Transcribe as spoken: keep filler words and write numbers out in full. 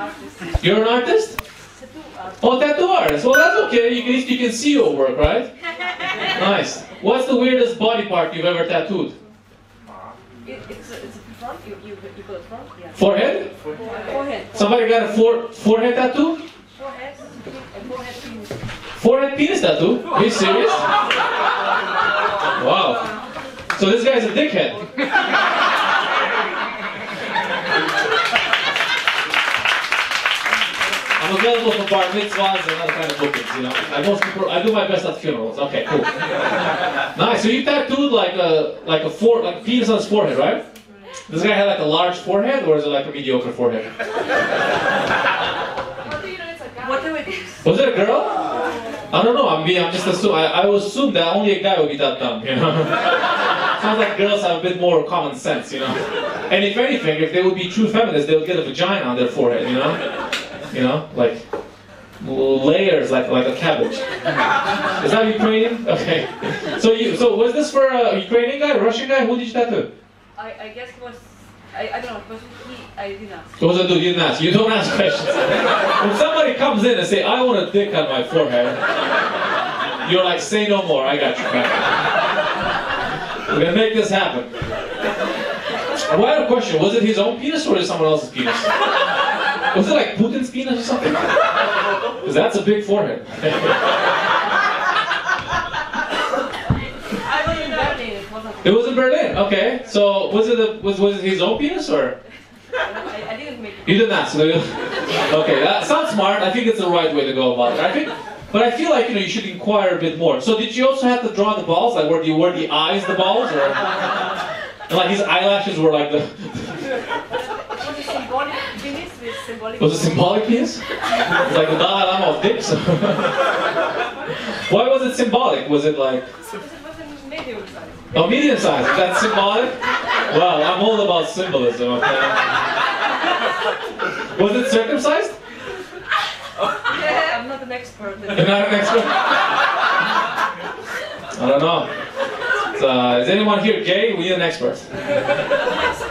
artist. You're an artist? Tattoo artist. Oh, tattoo artist. Well, that's okay. You can, at least you can see your work, right? Nice. What's the weirdest body part you've ever tattooed? It, it's, a, it's a front. You, you, you call it front? Yeah. Forehead? Forehead. Somebody got a for, forehead tattoo? Forehead. A forehead penis. Forehead penis tattoo? Are you serious? Wow. So this guy's a dickhead. I'm available for bar mitzvahs and other kind of bookings, you know. I, most people, I do my best at funerals. Okay, cool. Nice. So you tattooed like a like a fore, like a penis on his forehead, right? This guy had like a large forehead, or is it like a mediocre forehead? What do it is? Was it a girl? I don't know. I'm being. I'm just assuming. I, I would assume that only a guy would be that dumb, you know. Sounds like girls have a bit more common sense, you know. And if anything, if they would be true feminists, they would get a vagina on their forehead, you know. You know, like layers, like like a cabbage. Is that Ukrainian? Okay. So you, so was this for a Ukrainian guy, a Russian guy? Who did you tattoo? I, I guess it was. I, I don't know. It was he. I didn't ask. It was a dude. You didn't ask. You don't ask questions. When somebody comes in and say, "I want a dick on my forehead," you're like, "Say no more. I got you back. We're gonna make this happen." Well, I have a question. Was it his own penis or was it someone else's penis? Was it like Putin's penis or something? Because that's a big forehead. I was in Berlin. It wasn't. It was in Berlin. Okay. So was it a, was was it his own penis or? I, I didn't make it. You didn't ask. Okay, that sounds smart. I think it's the right way to go about it. I think, but I feel like you know you should inquire a bit more. So did you also have to draw the balls? Like were the were the eyes the balls or? And like his eyelashes were like the. Was it symbolic penis with symbolic? Was it symbolic penis? It's like the Dalai Lama of dicks. Why was it symbolic? Was it like? Because it was a medium size. Oh, medium size. Is that symbolic? Well, I'm all about symbolism. Okay. Was it circumcised? Yeah, I'm not an expert. You're not an expert? I don't know. Uh, is anyone here gay? We need an expert.